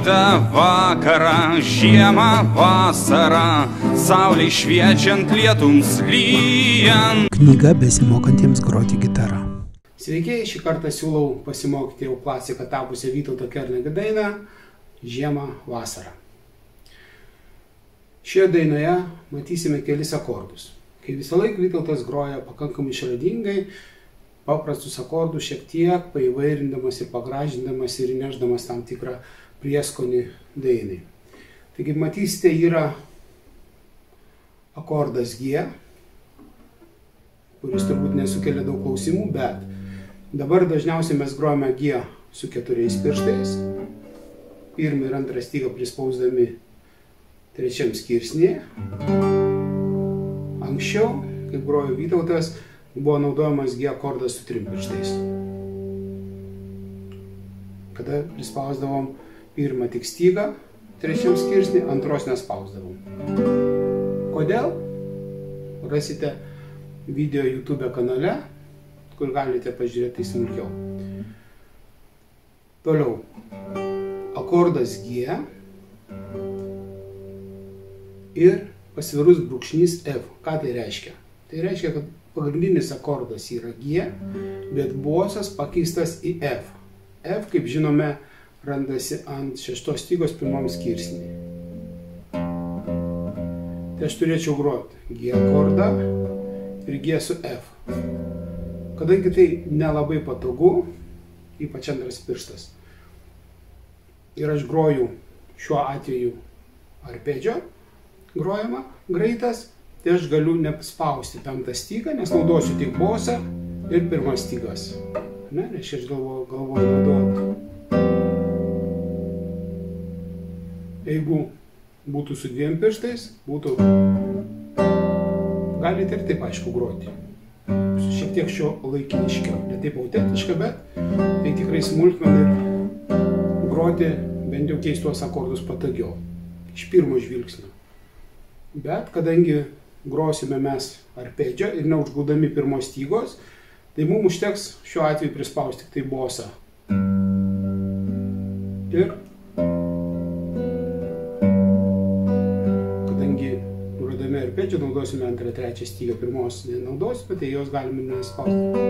rytą, vakarą, žiemą, vasarą, saulei šviečiant, lietums lyjant. Knyga besimokantiems groti gitarą. Sveiki, šį kartą siūlau pasimokyti jau klasiką tapusią Vytauto Kernagio dainą Žiemą, vasarą. Šioje dainoje matysime kelis akordus. Kai visą laiką Vytautas groja pakankamai išradingai, paprastus akordus šiek tiek paįvairindamas ir pagražindamas ir įnešdamas tam tikrą prieskonį dainai. Taigi matysite, yra akordas G, kuris turbūt nesukelia daug klausimų, bet dabar dažniausiai mes grojame G su 4 pirštais. Pirmą ir antrą stygą prispausdami trečiam skirsnyje. Anksčiau, kaip grojo Vytautas, buvo naudojamas G akordas su 3 pirštais. Kada prispausdavom pirmą tik stygą trečiam skirsnį, antros nespausdavom. Kodėl? Rasite video YouTube kanale, kur galite pažiūrėti smulkiau. Toliau. Akordas G ir pasvirus brūkšnys F. Ką tai reiškia? Tai reiškia, kad pagrindinis akordas yra G, bet bosas pakeistas į F. F, kaip žinome, randasi ant 6 stygos pirmam skirsnyje. Tai aš turėčiau groti G akordą ir G su F. Kadangi tai nelabai patogu, ypač antras pirštas, ir aš groju šiuo atveju arpedžio grojama greitas, tai aš galiu nespausti 5 stygą, nes naudosiu tik bosą ir pirmas stygas. Reiškia, aš galvoju naudoti. Jeigu būtų su 2 pirštais, būtų... Galite ir taip aišku groti. Šiek tiek šio laikiniškiau. Ne taip autentiška, bet tai tikrai smulkmena ir groti bent jau keistos akordus patogiau. Iš pirmo žvilgsnio. Bet kadangi grosime mes arpedžio ir neužgaudami pirmos stygos, tai mums užteks šiuo atveju prispausti tik tai bosą. Ir kadangi grodami arpedžio naudosime antrą, trečią stygą, pirmos nenaudosime, tai jos galime nespausti.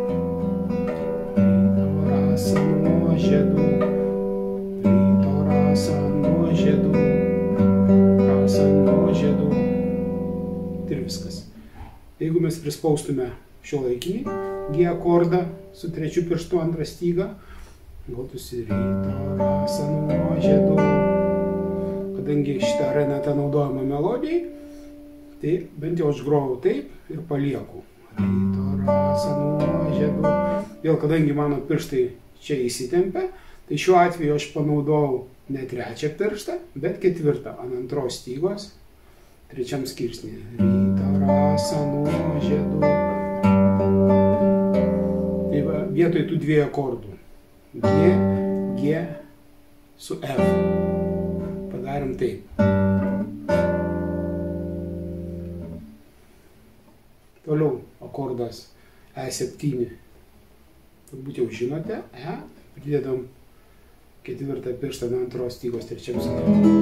Ryto rasa nuo žiedų, ryto rasa nuo žiedų, rasa nuo žiedų. Ir viskas. Jeigu mes prispaustume šio laikinį G akordą su 3 pirštu antrą stygą, gautųsi ryto rasa nuo žiedų. Kadangi šitą renatą naudojama melodijai, tai bent jau aš grojau taip ir palieku. Ryto rasa nuo žiedų. Vėl, kadangi mano pirštai čia įsitempia, tai šiuo atveju aš panaudojau ne 3 pirštą, bet 4 ant antros stygos, 3 skirsnyje. Ryto rasa nuo žiedų. Tai va, vietoj tų 2 akordų. G, G su F. Padarėm taip. Toliau akordas E7. Turbūt jau žinote. E. Pridedam 4 pirštą ant antros stygos 3 skirsnyje.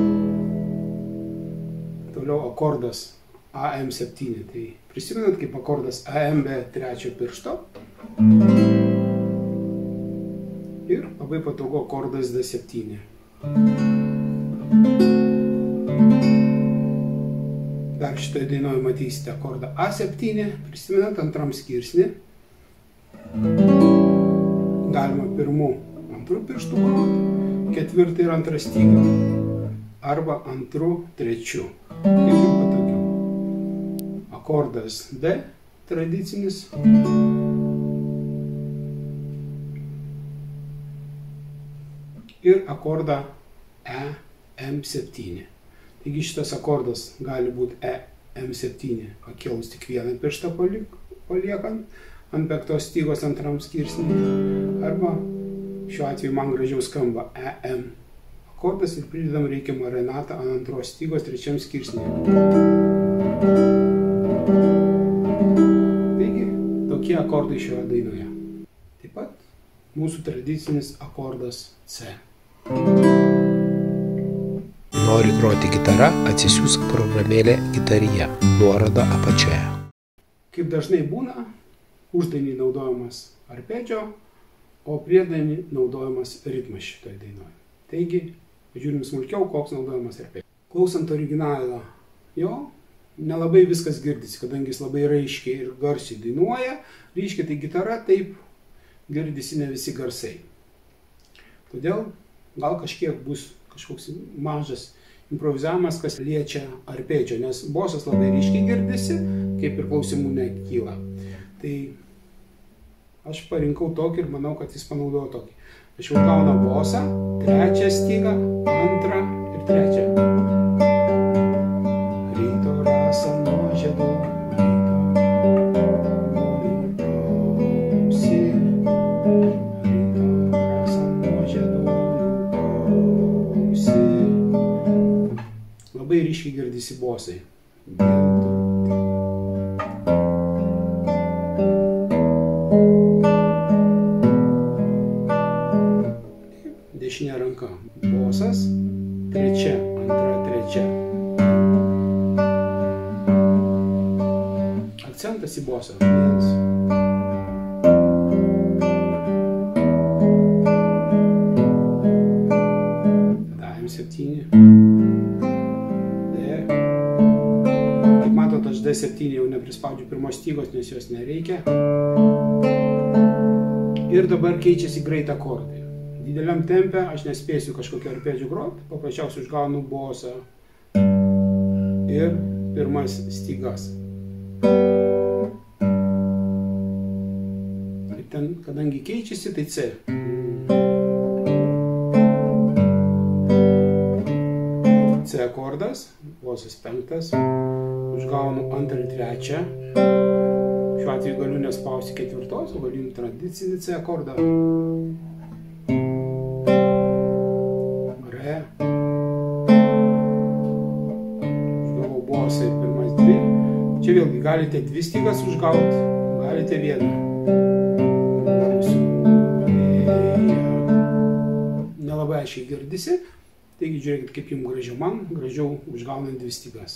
Toliau akordas AM7. Tai prisimenat kaip akordas AM be 3 piršto. Ir labai patogu akordas D7. Dar šitoje dainoje matysite akordą A7. Prisimenat antram skirsnį. Galima pirmu antru pirštu groti, 4 ir 2 stygą. Arba 2, 3. Kaip jums patogiau. Akordas D, tradicinis. Ir akordą EM7. Taigi šitas akordas gali būti EM7, pakėlus tik 1 pirštą paliekant ant 5 stygos antram skirsnyje. Arba šiuo atveju man gražiau skamba EM akordas ir pridedam reikiamą renatą ant 2 stygos 3 skirsnyje. Taigi, tokie akordai šioje dainoje. Taip pat mūsų tradicinis akordas C. nori groti gitara, atsisiųsk programėlę Gitarija, nuoroda apačioje. Kaip dažnai būna, uždainį naudojamas arpedžio, o priedainį naudojamas ritmas šitoje dainoje. Taigi, žiūrim smulkiau, koks naudojamas arpedžio. Klausant originalą, jo, nelabai viskas girdisi, kadangi jis labai raiškiai ir garsiai dainuoja, ryškiai tai gitara taip girdisi ne visi garsai. Todėl gal kažkiek bus kažkoks mažas improvizavimas, kas liečia arpedžio, nes bosas labai ryškiai girdisi, kaip ir klausimų nekyla. Tai aš parinkau tokį ir manau, kad jis panaudojo tokį. Aš jau gaunu bosą, trečią stygą, antrą ir trečią. Ryto rasa nuo žiedų, labai ryškiai girdisi bosai. Dešinė ranka bosas, trečia, antra, trečia. Akcentas į bosą. Vienas. Tada M7. Kaip matot, aš D7 jau neprispaudžiu pirmos stygos, nes jos nereikia. Ir dabar keičiasi greit akordai. Dideliam tempe aš nespėsiu kažkokio arpedžio grot, paprasčiausiai užgaunu bosą ir pirmas stygas. Ir ten, kadangi keičiasi, tai C. C akordas, bosas penktas, užgaunu antrą ir trečią. Šiuo atveju galiu nespausti ketvirtos, o galiu tradicinį C akordą. Užgavau bosą ir pirmas dvi. Čia vėlgi galite dvi stygas užgauti, galite vieną. Nelabai aiškiai girdisi, taigi žiūrėkit, kaip jums gražiau. Man gražiau užgaunant dvi stygas.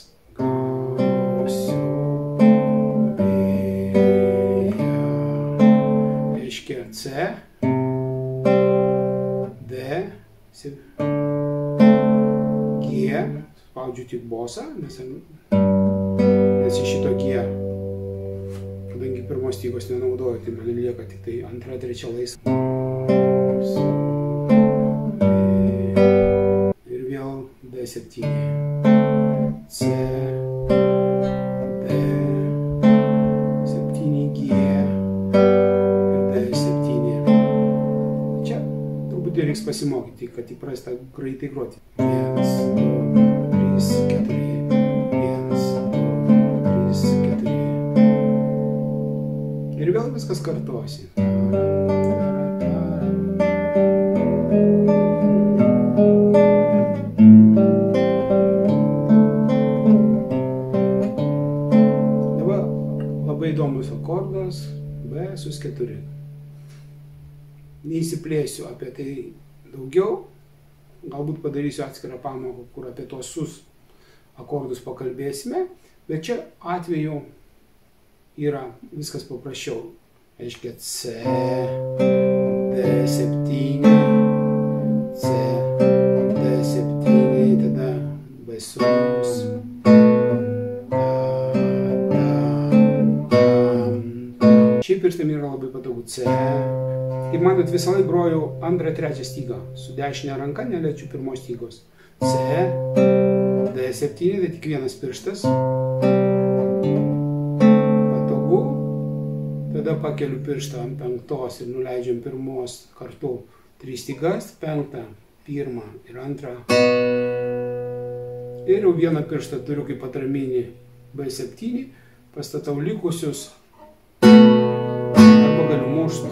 Reiškia C, D, G, spaudžiu tik bosą, nes iš šito G, kadangi pirmos stygos nenaudoju, tai man lieka tik tai antra, trečia laisva. Ir vėl D7, C, D, 7, G ir D7. Čia truputį reiks pasimokyti, kad įprasta greitai groti. 1, 2, 3, 4. 1, 2, 3, 4. Ir vėl viskas kartosi. Dabar labai įdomus akordas B sus4. Neįsiplėsiu apie tai daugiau. Galbūt padarysiu atskirą pamoką, kur apie tos sus akordus pakalbėsime, bet čia atveju yra viskas paprasčiau. Reiškia C, D7, C, D7, tada B sus, Šiaip pirštam yra labai patogu C. Kaip matot, visą laiką grojau antrą, trečią stygą. Su dešinė ranka neliečiu pirmos stygos. C, D7, tai tik vienas pirštas. Patogu. Tada pakeliu pirštą ant penktos ir nuleidžiam pirmos kartu 3 stygas, penktą, pirmą ir antrą. Ir jau vieną pirštą turiu kaip atraminį B7, pastatau likusius arba galiu mušti.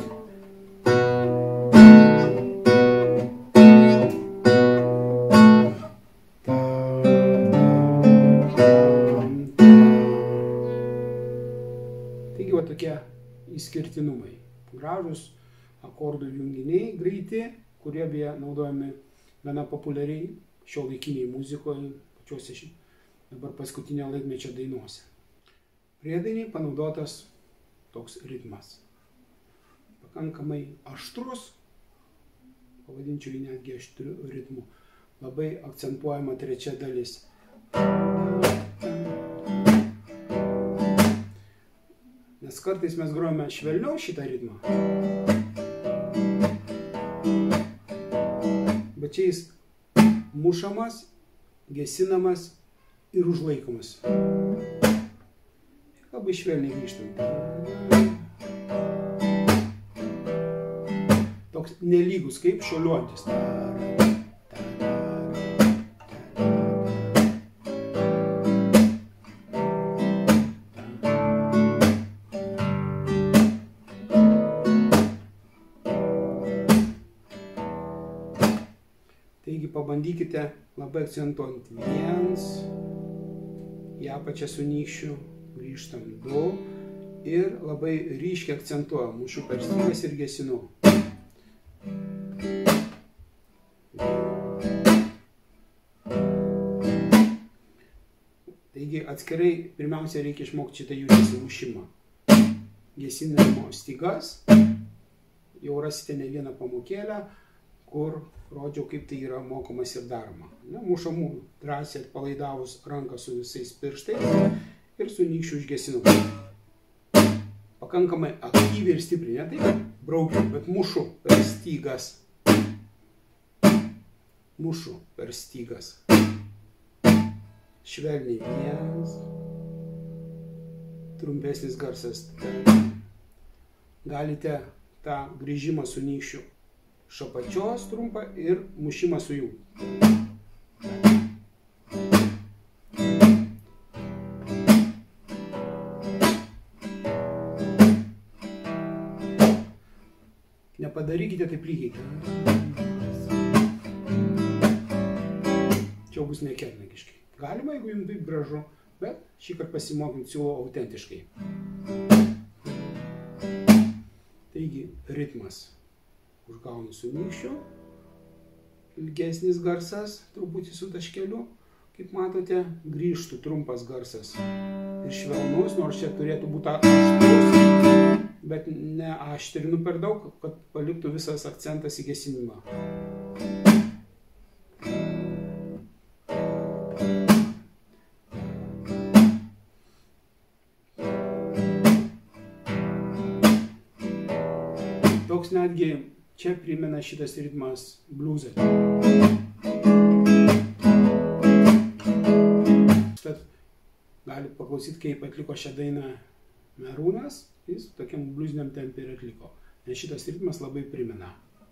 Taigi va tokie išskirtinumai. Gražus akordų junginiai greiti, kurie beje naudojami gana populiariai šiuolaikiniai muzikoje, pačiuose dabar paskutinio laikmečio dainuose. Priedainiai panaudotas toks ritmas. Pakankamai aštrus, pavadinčiau jį netgi aštriu ritmu. Labai akcentuojama trečia dalis. Nes kartais mes grojame švelniau šitą ritmą. Bet čia jis mušamas, gesinamas ir užlaikomas. Labai švelniai grįžtam. Toks nelygus, kaip šuoliuojantis. Taigi pabandykite labai akcentuojant 1, į apačią su nykščiu, grįžtam 2 ir labai ryškiai akcentuojam, mušu per stygas ir gesinu. Taigi atskirai pirmiausia reikia išmokti šitą judesį mušimą. Gesinimo stygas, jau rasite ne vieną pamokėlę, kur rodžiau, kaip tai yra mokomas ir daroma. Mušamų drąsiai atpalaidavus ranką su visais pirštais ir su nykščiu užgesinu. Pakankamai aktyviai ir stipriai, ne taip braukiu, bet mušu per stygas. Mušu per stygas. Švelniai 1, trumpesnis garsas. Galite tą grįžimą su nykščiu iš apačios trumpą ir mušimą su jų. Nepadarykite taip lygiai. Čia bus nekernaikiškai. Galima, jeigu jums taip gražu, bet šį kartą pasimokint siūlau autentiškai. Taigi, ritmas. Užgaunu su nykščiu, ilgesnis garsas, truputį su taškeliu, kaip matote, grįžtų trumpas garsas ir švelnus, nors čia turėtų būti aštrus, bet neaštrinu per daug, kad paliktų visas akcentas į gesinimą. Toks netgi čia primena šitas ritmas bliuzą. Tad galite paklausyti, kaip atliko šią dainą Merūnas, jis tokiam bliuziniam tempe ir atliko. Nes šitas ritmas labai primena.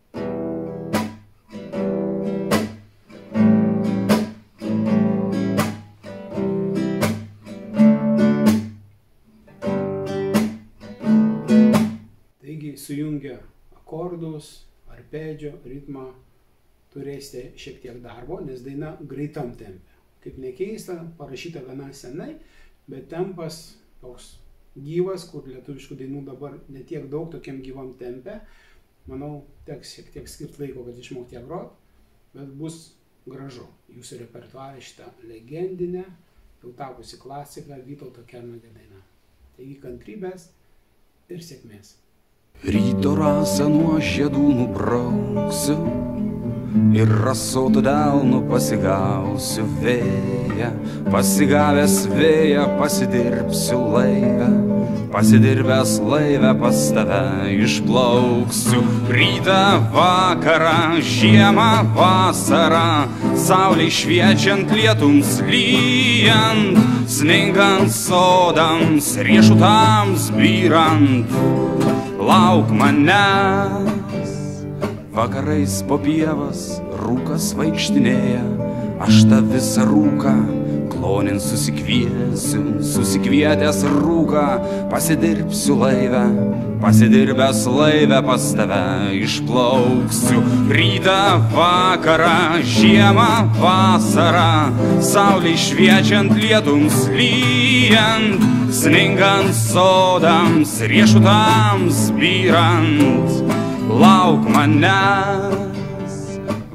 Taigi sujungia akordus, arpedžio, ritmą, turėsite šiek tiek darbo, nes daina greitam tempe. Kaip nekeista, parašyta gana senai, bet tempas toks gyvas, kur lietuviškų dainų dabar netiek daug tokiam gyvam tempe. Manau, teks šiek tiek skirti laiko, kad išmokti ją grot, bet bus gražu. Jūsų repertuare šitą legendinę, jau tapusi klasika, Vytauto Kernagio daina. Taigi kantrybės ir sėkmės. Ryto rasą nuo žiedų nubrauksiu ir rasotų delnų pasigausiu vėją. Pasigavęs vėją pasidirbsiu laivę, pasidirbęs laivę pas tave išplauksiu. Rytą, vakarą, žiemą, vasarą, saulei šviečiant, lietums lyjant, sningant sodams, riešutams byrant. Lauk manęs, vakarais po pievas rūkas vaikštinėja, aš tą visą rūką klonin susikviesiu, susikvietęs rūką, pasidirbsiu laivę, pasidirbęs laivę pas tave išplauksiu. Rytą, vakarą, žiemą, vasarą, saulei šviečiant, lietums lyjant, sningant sodams, riešutams byrant. Lauk manęs,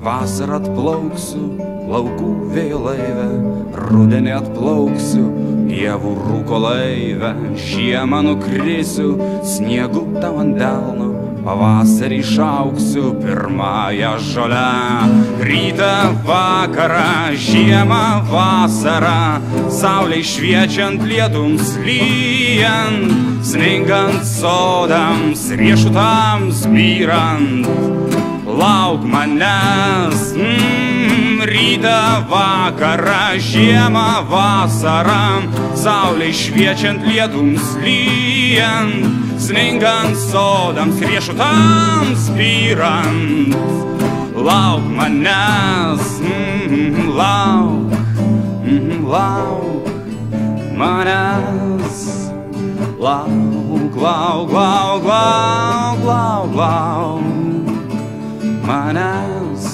vasarą atplauksiu laukų vėjo laivę, rudenį atplauksiu pievų rūko laivę, žiemą nukrisiu sniegu tau ant delno, pavasarį išauksiu pirmąją žolę. Rytą, vakarą, žiemą, vasarą, saulei šviečiant, lietums lyjant, sningant sodams, riešutams byrant, lauk manęs. Rytą, vakarą, žiemą, vasarą, saulei šviečiant, lietums lyjant, sningant sodams, riešutams byrant, lauk manęs, lauk, lauk manęs, lauk, lauk, lauk, lauk, lauk, lauk manęs.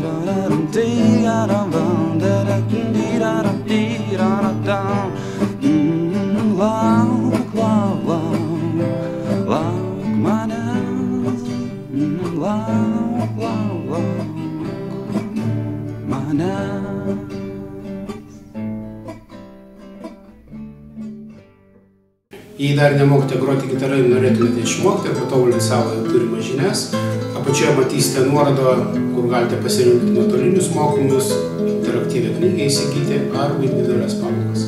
Lauk, lauk, lauk, lauk manęs, lauk, lauk, lauk manęs. Jei dar nemokite groti gitara ir norėtumėte išmokti ir patobulinti savo turimas žinias, apačioje matysite nuorodą, kur galite pasirinkti nuotolinius mokymus, interaktyvią knygą įsigyti ar individualias pamokas.